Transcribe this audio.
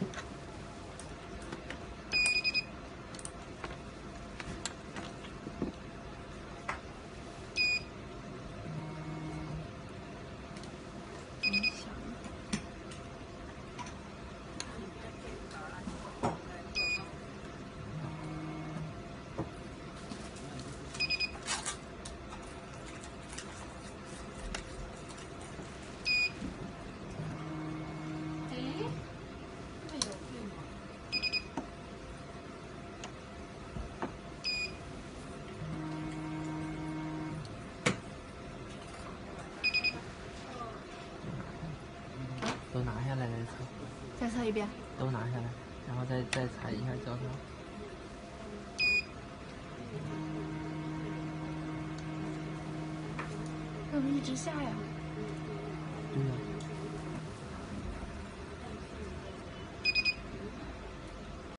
都拿下来再测， 再测一遍。 都拿下来，然后再踩一下胶条。 怎么一直下呀？ 对呀。